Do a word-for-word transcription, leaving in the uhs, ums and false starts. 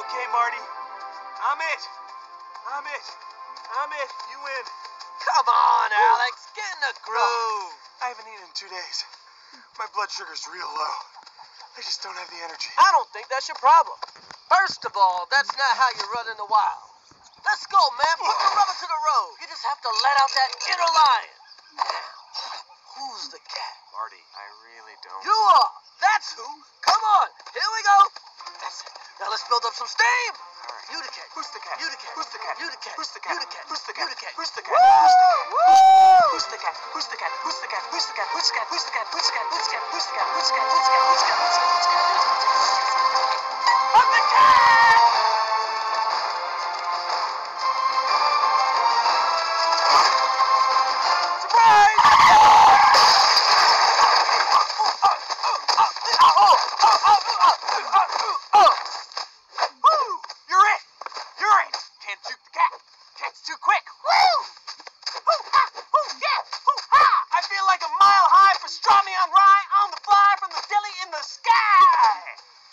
Okay, Marty. I'm it. I'm it. I'm it. You win. Come on, Alex. Get in the groove. No, I haven't eaten in two days. My blood sugar's real low. I just don't have the energy. I don't think that's your problem. First of all, that's not how you run in the wild. Let's go, man. Put the rubber to the road. You just have to let out that inner lion. Now, who's the cat? Marty, I really don't. You are. That's who. Come on. Here we go. That's it. Now let's build up some steam. All right. You the cat. Who's the cat? You the cat. Who's the cat? You the cat. Who's the cat? You the cat. Who's the cat? You the cat. Who's the cat? Woo! Who's the cat? Who's the cat? Who's the cat? Who's the cat? Who's the cat? Who's the cat? Who's the cat? Who's the cat? Who's the cat? Who's the cat? Who's the cat? Who's the cat? Who's the cat? Who's the cat? Who's the cat? I'm the cat! Surprise! Woo! You're it! You're it! Can't juke the cat. Cat's too quick. Woo! Hoo ha! Hoo yeah! Hoo ha! I feel like a mile high pastrami on rye on the fly from the deli in the sky.